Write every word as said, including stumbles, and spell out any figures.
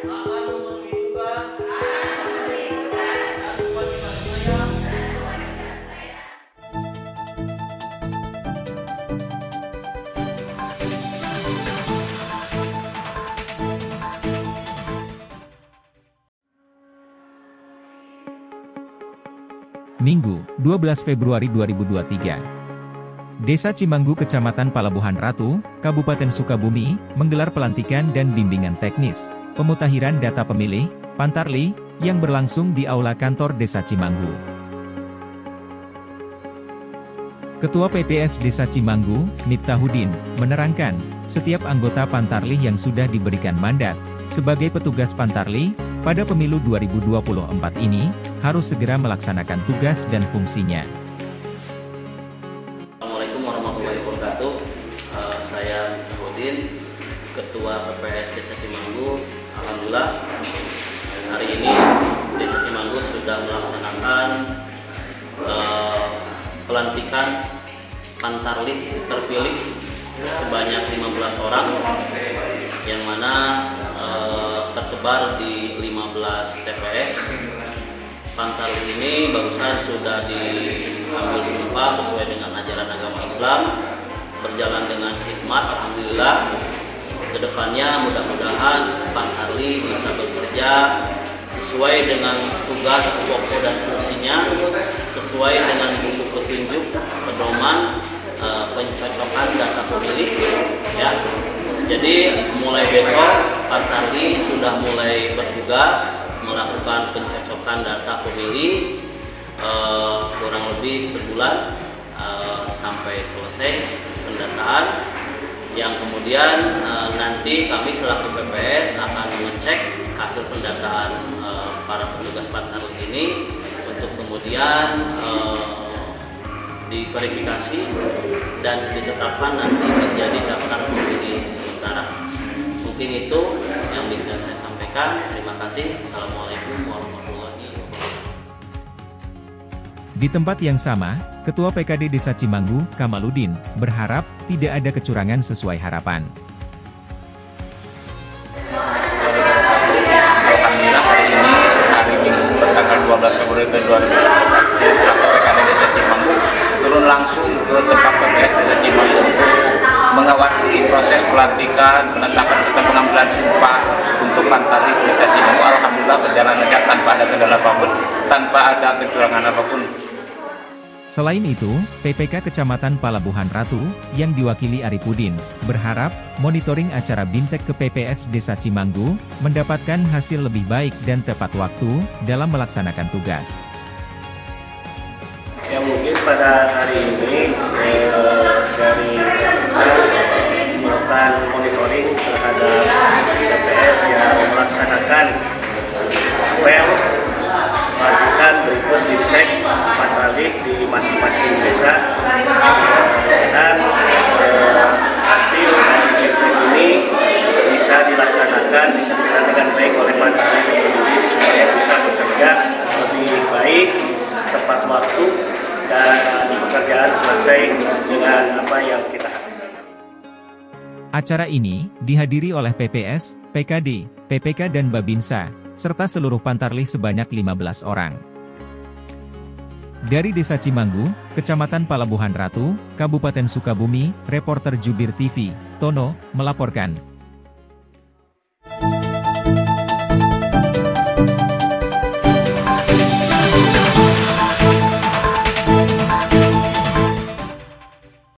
akan memenuhi tugas dan kewajiban saya. Minggu, dua belas Februari dua ribu dua puluh tiga. Desa Cimanggu, Kecamatan Palabuhan Ratu, Kabupaten Sukabumi, menggelar pelantikan dan bimbingan teknis pemutahiran data pemilih, Pantarlih, yang berlangsung di Aula Kantor Desa Cimanggu. Ketua P P S Desa Cimanggu, Miftahudin, menerangkan, setiap anggota Pantarlih yang sudah diberikan mandat sebagai petugas Pantarlih pada pemilu dua ribu dua puluh empat ini, harus segera melaksanakan tugas dan fungsinya. Assalamualaikum warahmatullahi wabarakatuh. Uh, saya Miftahudin, Ketua P P S Desa Cimanggu. Alhamdulillah, hari ini Desa Cimanggu sudah melaksanakan uh, pelantikan Pantarlih terpilih sebanyak lima belas orang, yang mana uh, tersebar di lima belas T P S. Pantarlih ini barusan sudah diambil sumpah sesuai dengan ajaran agama Islam, berjalan dengan hikmat. Alhamdulillah, kedepannya mudah-mudahan Pantarlih bisa bekerja sesuai dengan tugas pokok dan fungsinya, sesuai dengan buku petunjuk pedoman e, pencocokan data pemilih, ya. Jadi mulai besok Pantarlih sudah mulai bertugas melakukan pencocokan data pemilih e, kurang lebih sebulan e, sampai selesai pendataan, yang kemudian e, nanti kami selaku P P S akan mengecek hasil pendataan e, para petugas Pantarlih ini untuk kemudian e, diverifikasi dan ditetapkan nanti menjadi daftar pemilih sementara. Mungkin itu yang bisa saya sampaikan. Terima kasih. Assalamualaikum warahmatullahi wabarakatuh. Di tempat yang sama, Ketua P K D Desa Cimanggu, Kamaludin, berharap tidak ada kecurangan sesuai harapan. Alhamdulillah, hari ini, hari Minggu, tanggal dua belas Februari dua ribu dua puluh empat, saya selaku P K D Desa Cimanggu turun langsung ke tempat P P S Desa Cimanggu untuk mengawasi proses pelantikan, penetapan serta pengambilan sumpah untuk Pantarlih Desa Cimanggu. Alhamdulillah berjalan lancar tanpa ada kendala apapun, tanpa ada kecurangan apapun. Selain itu, P P K Kecamatan Palabuhan Ratu, yang diwakili Arifudin, berharap monitoring acara Bintek ke P P S Desa Cimanggu mendapatkan hasil lebih baik dan tepat waktu dalam melaksanakan tugas. Ya, mungkin pada hari ini eh, dari melakukan monitoring terhadap P P S yang melaksanakan apel pelantikan berikut Bintek Pantarlih di masing-masing desa, dan eh, hasil Bintek ini bisa dilaksanakan, bisa dilaksanakan dengan baik oleh Pantarlih sendiri supaya bisa bekerja lebih baik, tepat waktu, dan pekerjaan selesai dengan apa yang kita harapkan. Acara ini dihadiri oleh P P S, P K D, P P K dan Babinsa, serta seluruh Pantarlih sebanyak lima belas orang. Dari Desa Cimanggu, Kecamatan Palabuhan Ratu, Kabupaten Sukabumi, reporter Jubir T V, Tono, melaporkan.